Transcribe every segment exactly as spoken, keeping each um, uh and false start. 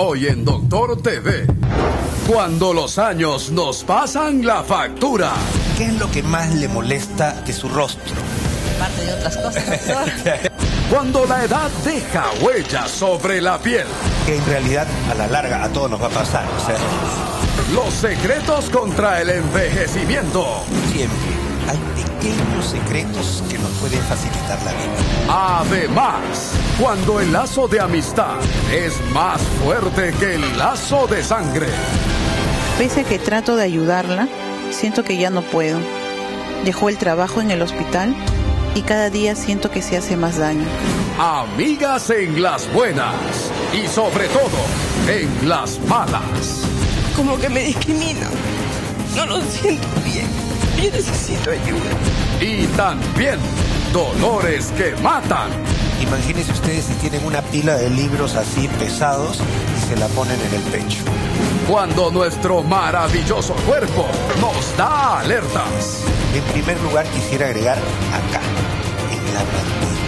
hoy en Doctor T V. Cuando los años nos pasan la factura. ¿Qué es lo que más le molesta de su rostro? Aparte de otras cosas, doctor. Cuando la edad deja huellas sobre la piel. Que en realidad a la larga a todos nos va a pasar, o sea... Los secretos contra el envejecimiento. Siempre hay pequeños secretos que nos pueden facilitar la vida. Además, cuando el lazo de amistad es más fuerte que el lazo de sangre. Pese a que trato de ayudarla, siento que ya no puedo. Dejó el trabajo en el hospital y cada día siento que se hace más daño. Amigas en las buenas y sobre todo en las malas. Como que me discriminan. No lo siento bien. Yo necesito ayuda. Y también dolores que matan. Imagínense ustedes si tienen una pila de libros así pesados y se la ponen en el pecho. Cuando nuestro maravilloso cuerpo nos da alertas. En primer lugar quisiera agregar acá, en la mandíbula.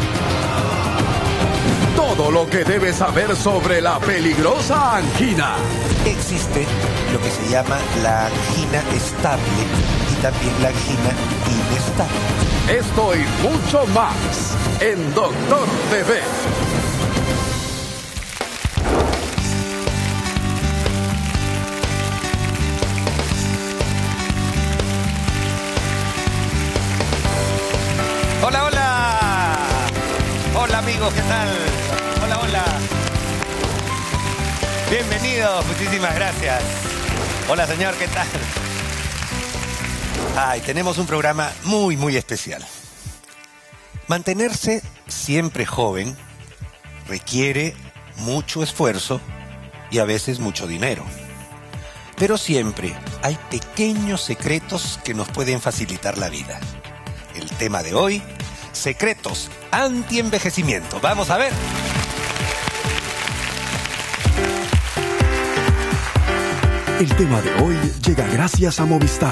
Todo lo que debes saber sobre la peligrosa angina. Existe lo que se llama la angina estable y también la angina inestable. Esto y mucho más en Doctor T V. Hola, hola. Hola amigos, ¿qué tal? Hola, hola. Bienvenidos, muchísimas gracias. Hola señor, ¿qué tal? Ay, tenemos un programa muy, muy especial. Mantenerse siempre joven requiere mucho esfuerzo y a veces mucho dinero. Pero siempre hay pequeños secretos que nos pueden facilitar la vida. El tema de hoy, secretos anti-envejecimiento. Vamos a ver. El tema de hoy llega gracias a Movistar.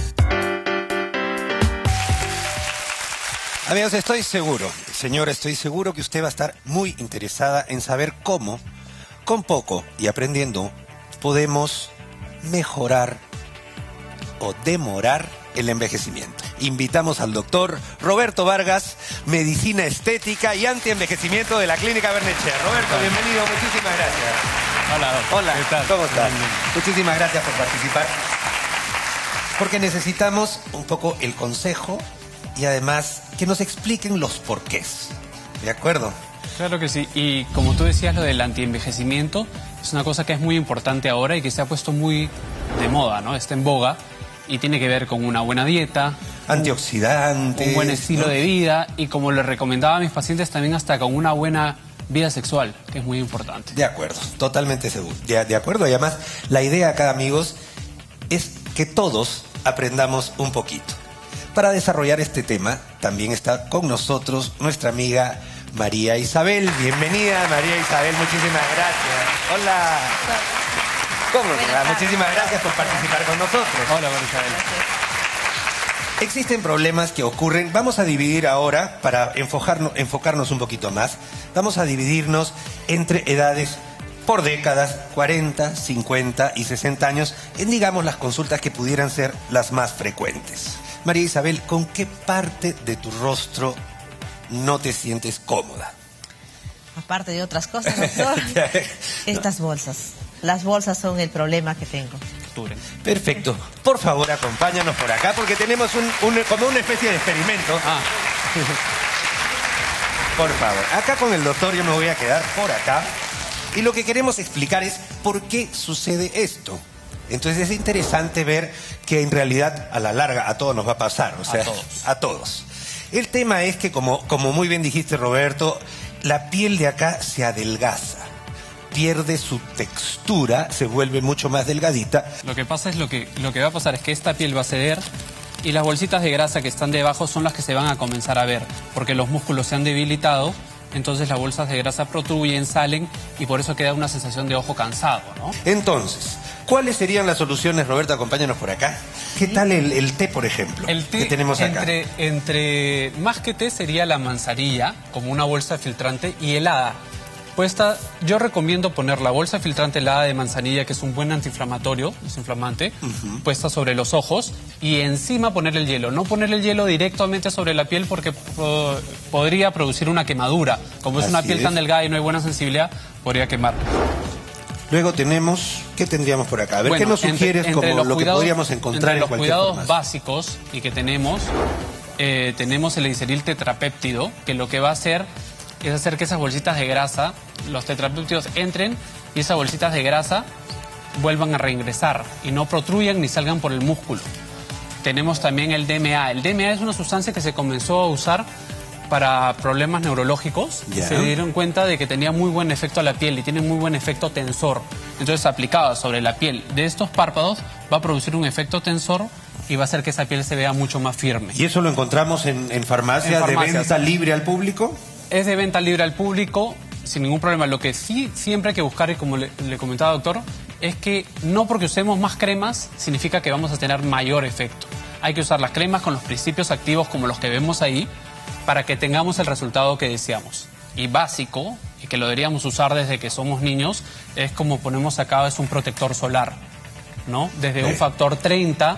Amigos, estoy seguro, señora, estoy seguro que usted va a estar muy interesada en saber cómo, con poco y aprendiendo, podemos mejorar o demorar el envejecimiento. Invitamos al doctor Roberto Vargas, medicina estética y anti-envejecimiento de la Clínica Barnechea. Roberto, bienvenido, muchísimas gracias. Hola, doctor. Hola, ¿Qué tal? ¿cómo estás? Bien, bien. Muchísimas gracias por participar. Porque necesitamos un poco el consejo y además que nos expliquen los porqués. ¿De acuerdo? Claro que sí. Y como tú decías, lo del antienvejecimiento es una cosa que es muy importante ahora y que se ha puesto muy de moda, ¿no? Está en boga y tiene que ver con una buena dieta, antioxidantes, un buen estilo, ¿no?, de vida y, como les recomendaba a mis pacientes, también hasta con una buena vida sexual, que es muy importante. De acuerdo, totalmente seguro. De, de acuerdo, y además la idea acá, amigos, es que todos aprendamos un poquito. Para desarrollar este tema también está con nosotros nuestra amiga María Isabel. Bienvenida, María Isabel, muchísimas gracias. Hola. ¿Cómo estás? Muchísimas gracias por participar con nosotros. Hola, María Isabel. Existen problemas que ocurren. Vamos a dividir ahora, para enfocarnos, enfocarnos un poquito más, vamos a dividirnos entre edades por décadas, cuarenta, cincuenta y sesenta años, en, digamos, las consultas que pudieran ser las más frecuentes. María Isabel, ¿con qué parte de tu rostro no te sientes cómoda? Aparte de otras cosas, doctor, estas bolsas. Las bolsas son el problema que tengo. Perfecto. Por favor, acompáñanos por acá porque tenemos un, un, como una especie de experimento. Ah. Por favor. Acá con el doctor yo me voy a quedar por acá. Y lo que queremos explicar es por qué sucede esto. Entonces es interesante ver que en realidad a la larga a todos nos va a pasar. O sea, a todos. A todos. El tema es que, como, como muy bien dijiste, Roberto, la piel de acá se adelgaza. Pierde su textura, se vuelve mucho más delgadita. Lo que pasa es lo que, lo que va a pasar es que esta piel va a ceder y las bolsitas de grasa que están debajo son las que se van a comenzar a ver, porque los músculos se han debilitado, entonces las bolsas de grasa protruyen, salen y por eso queda una sensación de ojo cansado, ¿no? Entonces, ¿cuáles serían las soluciones, Roberto? Acompáñanos por acá. ¿Qué tal el, el té, por ejemplo? El té, que tenemos acá. Entre, entre más que té sería la manzanilla, como una bolsa filtrante y helada. Puesta, yo recomiendo poner la bolsa filtrante helada de manzanilla, que es un buen antiinflamatorio, desinflamante, uh-huh. puesta sobre los ojos y encima poner el hielo. No poner el hielo directamente sobre la piel porque po podría producir una quemadura. Como es Así una piel es. tan delgada y no hay buena sensibilidad, podría quemar. Luego tenemos, ¿qué tendríamos por acá? A ver, bueno, ¿qué nos sugieres entre, entre como lo cuidados, que podríamos encontrar en los cualquier cuidados farmacia? básicos y que tenemos, eh, tenemos el gliceril tetrapéptido, que lo que va a hacer es hacer que esas bolsitas de grasa, los tetrapéptidos entren y esas bolsitas de grasa vuelvan a reingresar y no protruyan ni salgan por el músculo. Tenemos también el D M A. El D M A es una sustancia que se comenzó a usar para problemas neurológicos. Yeah. Se dieron cuenta de que tenía muy buen efecto a la piel y tiene muy buen efecto tensor. Entonces, aplicada sobre la piel de estos párpados, va a producir un efecto tensor y va a hacer que esa piel se vea mucho más firme. ¿Y eso lo encontramos en, en farmacias, en farmacias de venta libre al público? Es de venta libre al público, sin ningún problema. Lo que sí siempre hay que buscar, y como le, le comentaba, doctor, es que no porque usemos más cremas significa que vamos a tener mayor efecto. Hay que usar las cremas con los principios activos como los que vemos ahí para que tengamos el resultado que deseamos. Y básico, y que lo deberíamos usar desde que somos niños, es como ponemos acá, es un protector solar, ¿no? Desde un factor treinta...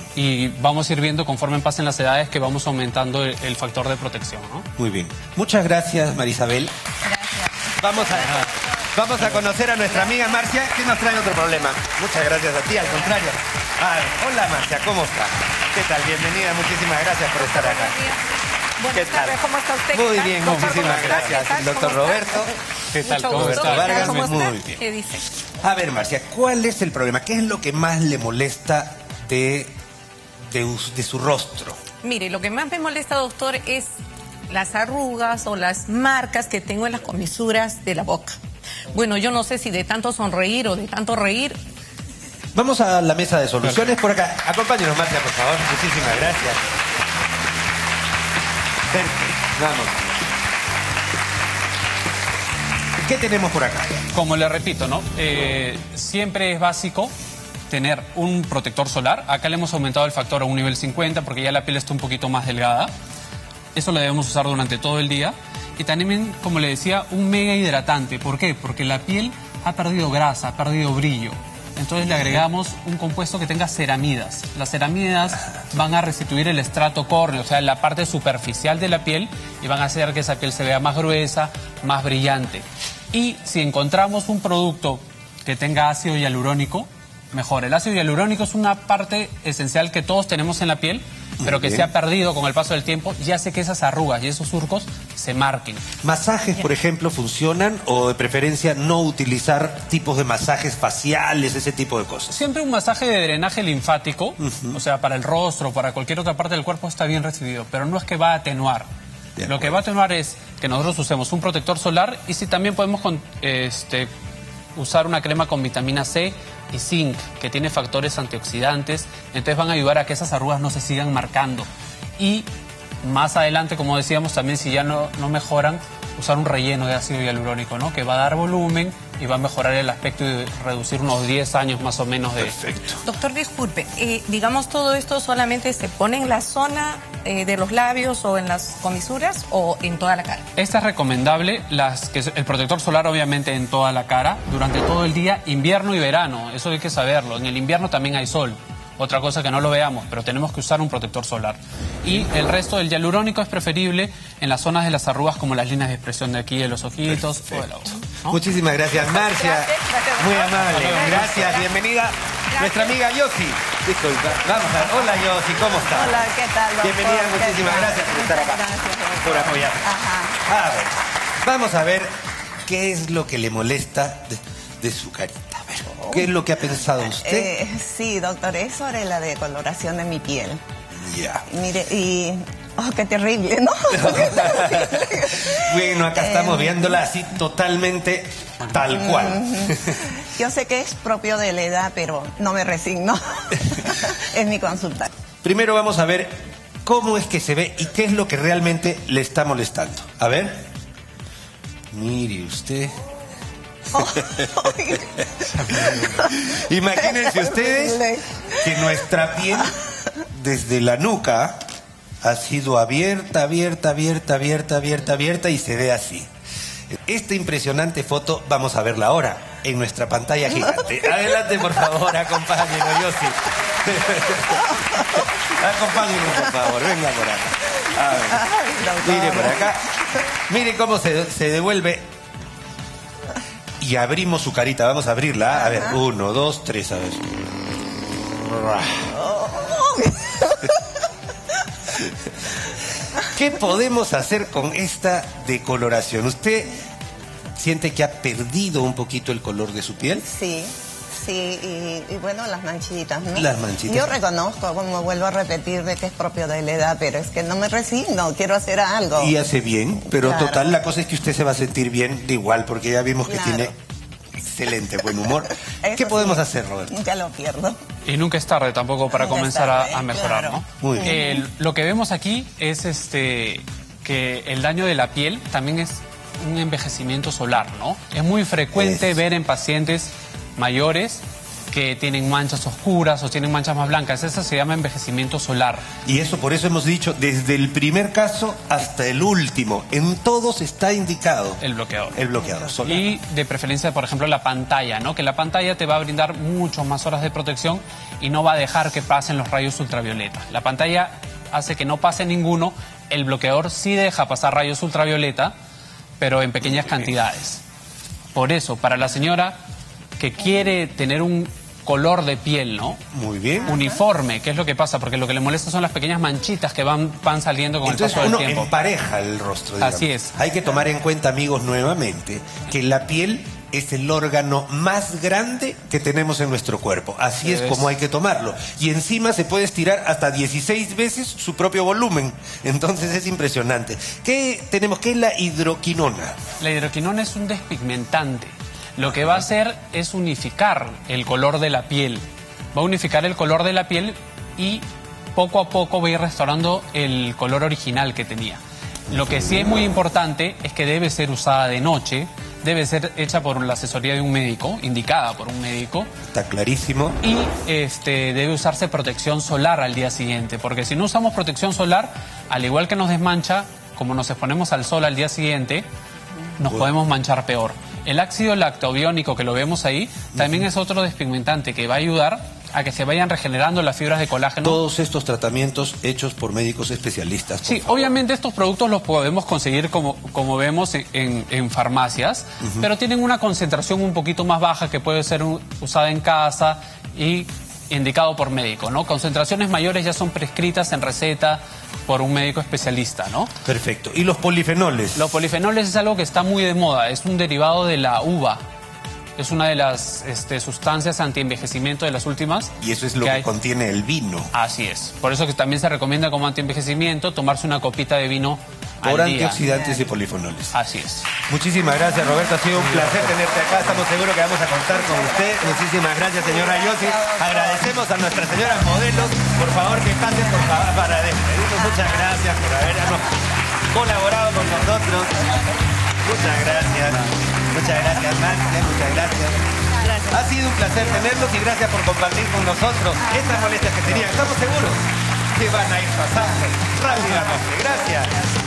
y vamos a ir viendo conforme pasen las edades que vamos aumentando el, el factor de protección, ¿no? Muy bien. Muchas gracias, Marisabel. Gracias. Vamos a, vamos a conocer a nuestra amiga Marcia, que nos trae otro problema. Muchas gracias a ti, al contrario. Ah, hola, Marcia, ¿cómo está? ¿Qué tal? Bienvenida, muchísimas gracias por estar acá. Buenas tardes, ¿cómo está usted? Muy bien, muchísimas gracias. El doctor Roberto. ¿Qué tal? ¿Cómo está? Vargas, ¿Cómo está? muy bien. ¿Qué dice? A ver, Marcia, ¿cuál es el problema? ¿Qué es lo que más le molesta de... De, de su rostro? Mire, lo que más me molesta, doctor, es las arrugas o las marcas que tengo en las comisuras de la boca. Bueno, yo no sé si de tanto sonreír o de tanto reír. Vamos a la mesa de soluciones por acá. Acompáñenos, Marcia, por favor. Muchísimas gracias. Ven, vamos. ¿Qué tenemos por acá? Como le repito, ¿no? Eh, siempre es básico tener un protector solar. Acá le hemos aumentado el factor a un nivel cincuenta porque ya la piel está un poquito más delgada. Eso lo debemos usar durante todo el día. Y también, como le decía, un mega hidratante. ¿Por qué? Porque la piel ha perdido grasa, ha perdido brillo. Entonces le agregamos un compuesto que tenga ceramidas. Las ceramidas van a restituir el estrato córneo, o sea, la parte superficial de la piel, y van a hacer que esa piel se vea más gruesa, más brillante. Y si encontramos un producto que tenga ácido hialurónico, mejor. El ácido hialurónico es una parte esencial que todos tenemos en la piel, pero que se ha perdido con el paso del tiempo y hace que esas arrugas y esos surcos se marquen. ¿Masajes, por ejemplo, funcionan o de preferencia no utilizar tipos de masajes faciales, ese tipo de cosas? Siempre un masaje de drenaje linfático, uh-huh. o sea, para el rostro, para cualquier otra parte del cuerpo está bien recibido, pero no es que va a atenuar. Lo que va a atenuar es que nosotros usemos un protector solar y si también podemos con, este, usar una crema con vitamina C y zinc, que tiene factores antioxidantes, entonces van a ayudar a que esas arrugas no se sigan marcando. Y más adelante, como decíamos, también si ya no, no mejoran, usar un relleno de ácido hialurónico, ¿no? Que va a dar volumen y va a mejorar el aspecto y reducir unos diez años más o menos de... Perfecto. Doctor, disculpe, eh, digamos, todo esto solamente se pone en la zona eh, de los labios o en las comisuras o en toda la cara. Esta es recomendable, las que el protector solar obviamente en toda la cara, durante todo el día, invierno y verano, eso hay que saberlo. En el invierno también hay sol. Otra cosa que no lo veamos, pero tenemos que usar un protector solar. Y el resto del hialurónico es preferible en las zonas de las arrugas como las líneas de expresión de aquí de los ojitos o de la boca, ¿no? Muchísimas gracias, Marcia. Gracias, gracias, Muy doctor. amable. Gracias. Gracias, bienvenida. Gracias. Nuestra amiga Yossi. Disculpa. Vamos a ver. Hola, Yossi, ¿cómo estás? Hola, ¿qué tal, doctor? Bienvenida, ¿Qué muchísimas tal? gracias por estar acá. Gracias, doctor. Por apoyar. Ajá. A ver, vamos a ver qué es lo que le molesta de, de su carita. A ver, ¿qué es lo que ha pensado usted? Eh, sí, doctor, es sobre la decoloración de mi piel. Ya. Mire, y... Oh, qué terrible, ¿no? Qué terrible. Bueno, acá estamos Eh, viéndola así totalmente tal cual. Yo sé que es propio de la edad, pero no me resigno. Es mi consulta. Primero vamos a ver cómo es que se ve y qué es lo que realmente le está molestando. A ver. Mire usted. Oh, Imagínense ustedes que nuestra piel desde la nuca ha sido abierta, abierta, abierta, abierta, abierta, abierta y se ve así. Esta impresionante foto vamos a verla ahora en nuestra pantalla gigante. Adelante, por favor, acompáñenos, Yossi. Acompáñenos, por favor, venga por acá. A ver, mire por acá. Mire cómo se, se devuelve. Y abrimos su carita, vamos a abrirla. A ver, uno, dos, tres, a ver. ¿Qué podemos hacer con esta decoloración? ¿Usted siente que ha perdido un poquito el color de su piel? Sí, sí, y, y bueno, las manchitas, ¿no? Las manchitas. Yo reconozco, como vuelvo a repetir, de que es propio de la edad, pero es que no me resigno, quiero hacer algo. Y hace bien, pero Claro. total, la cosa es que usted se va a sentir bien de igual, porque ya vimos que Claro. tiene excelente buen humor. Eso ¿Qué podemos sí, hacer, Roberto? Nunca lo pierdo. Y nunca es tarde tampoco para Nunca es comenzar tarde, a, a mejorar, claro. ¿no? Muy bien. Eh, lo que vemos aquí es este que el daño de la piel también es un envejecimiento solar, ¿no? Es muy frecuente Es. ver en pacientes mayores que tienen manchas oscuras o tienen manchas más blancas. Eso se llama envejecimiento solar. Y eso, por eso hemos dicho, desde el primer caso hasta el último, en todos está indicado El bloqueador. el bloqueador solar. Y de preferencia, por ejemplo, la pantalla, ¿no? Que la pantalla te va a brindar mucho más horas de protección y no va a dejar que pasen los rayos ultravioleta. La pantalla hace que no pase ninguno. El bloqueador sí deja pasar rayos ultravioleta, pero en pequeñas cantidades. Por eso, para la señora que quiere tener un color de piel, ¿no? Muy bien. Uniforme, ¿qué es lo que pasa? Porque lo que le molesta son las pequeñas manchitas que van, van saliendo con Entonces el paso uno del tiempo. empareja el rostro, digamos. Así es. Hay que tomar en cuenta, amigos, nuevamente, que la piel es el órgano más grande que tenemos en nuestro cuerpo. Así es Es. como hay que tomarlo. Y encima se puede estirar hasta dieciséis veces su propio volumen. Entonces es impresionante. ¿Qué tenemos? ¿Qué es la hidroquinona? La hidroquinona es un despigmentante. Lo que va a hacer es unificar el color de la piel. Va a unificar el color de la piel y poco a poco va a ir restaurando el color original que tenía. Lo que sí es muy importante es que debe ser usada de noche, debe ser hecha por la asesoría de un médico, indicada por un médico, Está clarísimo. y este, debe usarse protección solar al día siguiente, porque si no usamos protección solar, al igual que nos desmancha, como nos exponemos al sol al día siguiente, nos podemos manchar peor. El ácido lactobiónico que lo vemos ahí también es otro despigmentante que va a ayudar a que se vayan regenerando las fibras de colágeno. Todos estos tratamientos hechos por médicos especialistas. por Sí, favor. obviamente estos productos los podemos conseguir como, como vemos en, en- en farmacias, pero tienen una concentración un poquito más baja que puede ser un- usada en casa y indicado por médico, ¿no? Concentraciones mayores ya son prescritas en receta por un médico especialista, ¿no? Perfecto. ¿Y los polifenoles? Los polifenoles es algo que está muy de moda, es un derivado de la uva. Es una de las este, sustancias antienvejecimiento de las últimas. Y eso es lo que, hay. contiene el vino. Así es. Por eso que también se recomienda como antienvejecimiento tomarse una copita de vino Por al día. antioxidantes y polifenoles. Así es. Muchísimas gracias, Roberto. Ha sido un placer tenerte acá. Estamos seguros que vamos a contar con usted. Muchísimas gracias, señora Yossi. Agradecemos a nuestras señoras modelos. Por favor, que pasen por favor para despedirnos. Muchas gracias por habernos colaborado con nosotros. Muchas gracias. Muchas gracias, Nancy. Muchas gracias. Ha sido un placer tenerlos y gracias por compartir con nosotros estas molestias que tenían. Estamos seguros que van a ir pasando rápidamente. Gracias.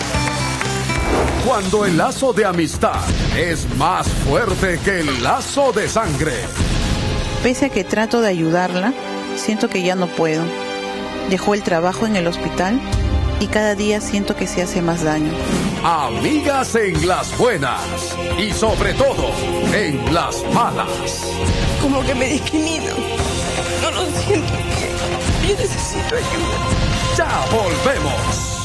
Cuando el lazo de amistad es más fuerte que el lazo de sangre. Pese a que trato de ayudarla, siento que ya no puedo. Dejó el trabajo en el hospital y cada día siento que se hace más daño. Amigas en las buenas y sobre todo en las malas. Como que me discriminan. No lo siento bien. Yo necesito ayuda. Ya volvemos.